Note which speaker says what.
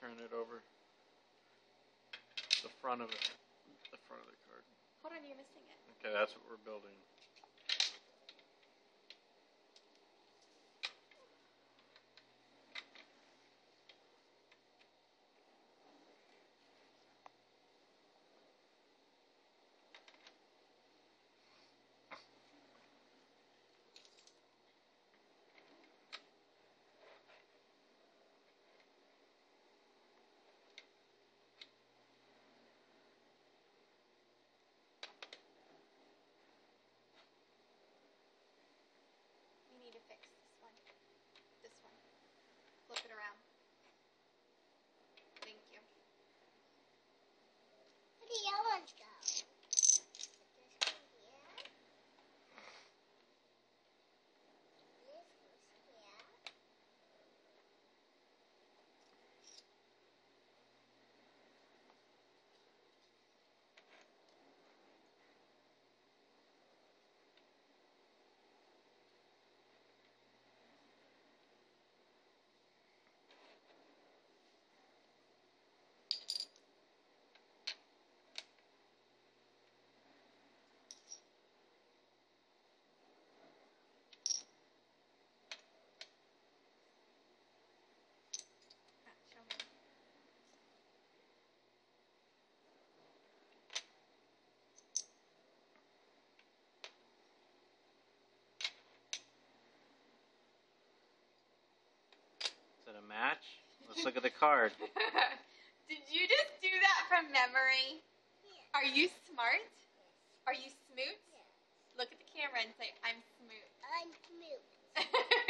Speaker 1: turn it over. The front of it. The front of the card.
Speaker 2: Hold on, you're missing it.
Speaker 1: Okay, that's what we're building.
Speaker 2: You need to fix this one. This one. Flip it around. Thank you.
Speaker 3: Where do the yellow ones go? This one here. This goes here.
Speaker 2: Show me.
Speaker 1: Is it a match? Let's look at the card.
Speaker 2: Did you just do that from memory?
Speaker 3: Yes.
Speaker 2: Are you smart?
Speaker 3: Yes.
Speaker 2: Are you smooth?
Speaker 3: Yes.
Speaker 2: Look at the camera and say, I'm smooth.
Speaker 3: I'm smooth.